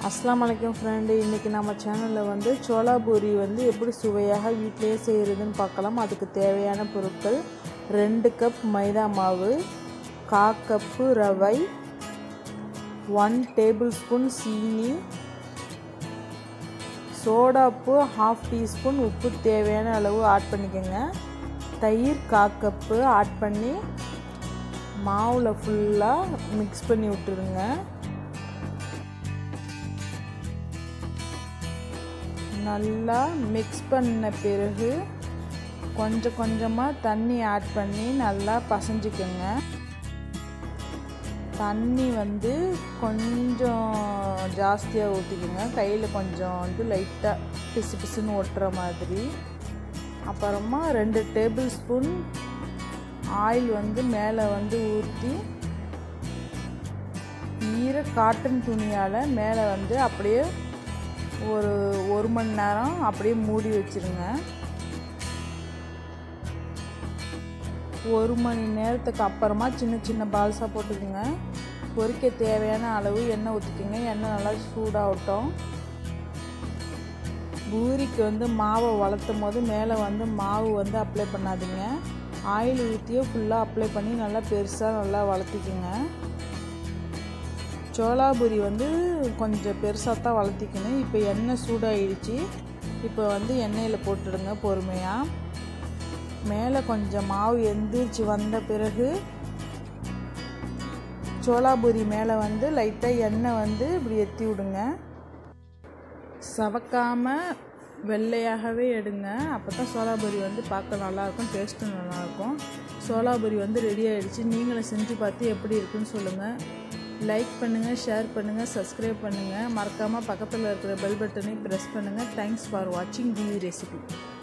अस्सलाम वालेकुम फ्रेंड, इன்றைக்கி நம்ம சேனலில் வந்து சோளா பூரி வந்து எப்படி சுவையாக வீட்டிலேயே செய்கிறதுன்னு பார்க்கலாம். அதுக்கு தேவையான பொருட்கள் 2 கப் மைதா மாவு, 1/4 கப்பு ரவை, 1 டேபிள் ஸ்பூன் சீனி, சோடாப்பு 1/2 டீஸ்பூன், உப்பு தேவையான அளவு ஆட் பண்ணிக்கோங்க. தயிர் 1/4 கப்பு ஆட் பண்ணி மாவில் ஃபுல்லாக மிக்ஸ் பண்ணி விட்டுருங்க. நல்லா மிக்ஸ் பண்ண பிறகு கொஞ்சம் கொஞ்சமாக தண்ணி ஆட் பண்ணி நல்லா பசைஞ்சிக்கோங்க. தண்ணி வந்து கொஞ்சம் ஜாஸ்தியாக ஊற்றிக்கோங்க. கையில் கொஞ்சம் வந்து லைட்டாக பிசு பிசுன்னு ஒட்டுற மாதிரி. அப்புறமா 2 டேபிள் ஸ்பூன் ஆயில் வந்து மேலே வந்து ஊற்றி காட்டன் துணியால் மேலே வந்து அப்படியே ஒரு மணி நேரம் அப்படியே மூடி வச்சுருங்க. 1 மணி நேரத்துக்கு அப்புறமா சின்ன சின்ன பால்ஸாக போட்டுக்கோங்க. பொரிக்க தேவையான அளவு எண்ணெய் ஊற்றிக்கோங்க. எண்ணெய் நல்லா சூடாகட்டும். பூரிக்கு வந்து மாவை வளர்த்தும் போது மேலே வந்து மாவு வந்து அப்ளை பண்ணாதீங்க. ஆயில் ஊற்றியே ஃபுல்லாக அப்ளை பண்ணி நல்லா பெருசாக நல்லா வளர்த்திக்கோங்க. சோளா பூரி வந்து கொஞ்சம் பெருசாக தான் வளர்த்திக்கணும். இப்போ எண்ணெய் சூடாகிடுச்சு. இப்போ வந்து எண்ணெயில் போட்டுடுங்க பொறுமையாக. மேலே கொஞ்சம் மாவு எந்திரிச்சு வந்த பிறகு சோளா பூரி மேலே வந்து லைட்டாக எண்ணெய் வந்து இப்படி எத்தி விடுங்க. சவக்காமல் வெள்ளையாகவே எடுங்க. அப்போ தான் சோளா பூரி வந்து பார்க்க நல்லாயிருக்கும், டேஸ்ட்டும் நல்லாயிருக்கும். சோளா பூரி வந்து ரெடி ஆகிடுச்சு. நீங்களும் செஞ்சு பார்த்து எப்படி இருக்குன்னு சொல்லுங்கள். லைக் பண்ணுங்கள், ஷேர் பண்ணுங்கள், சப்ஸ்கிரைப் பண்ணுங்கள். மறக்காமல் பக்கத்தில் இருக்கிற பெல் பட்டனை ப்ரெஸ் பண்ணுங்கள். தேங்க்ஸ் ஃபார் வாட்சிங் தி ரெசிபி.